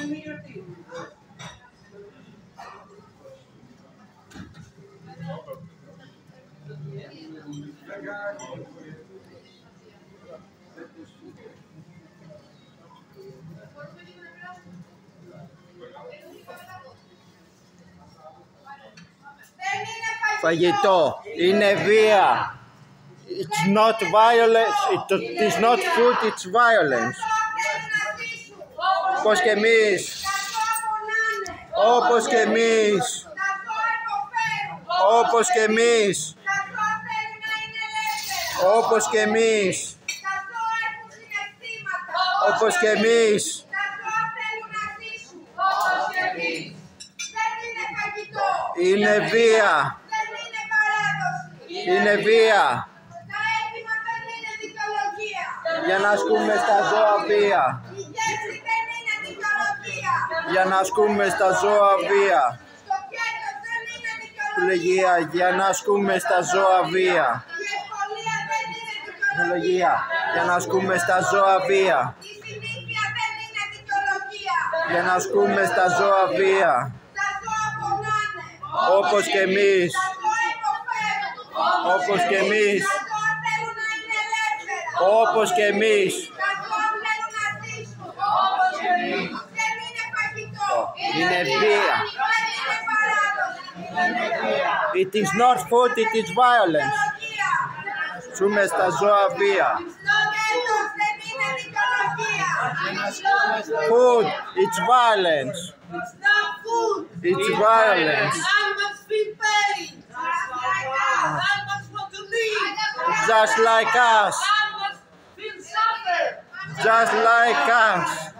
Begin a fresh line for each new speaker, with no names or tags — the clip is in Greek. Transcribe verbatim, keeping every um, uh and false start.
Φαγητό. Είναι βία. It's not violence. It is not food, it's violence. Όπως και εμείς. Όπως και εμείς. Όπως και εμείς. Όπως και εμείς. Όπως και εμείς. Είναι βία. Είναι βία. Για να ασκούμε στα ζώα βία. Για να ασκούμε στα ζώα βία. Δικαιολογία. Για να ασκούμε στα ζώα βία. Δικαιολογία. Για να ασκούμε στα ζώα βία. Για να ασκούμε στα ζώα βία. Όπως και εμείς. Όπως και εμείς. Όπως και εμείς. Είναι βία. It is not food, it is violence. Ζούμε στα ζώα βία. Food, it's violence. It's violence. Just like us. Just like us.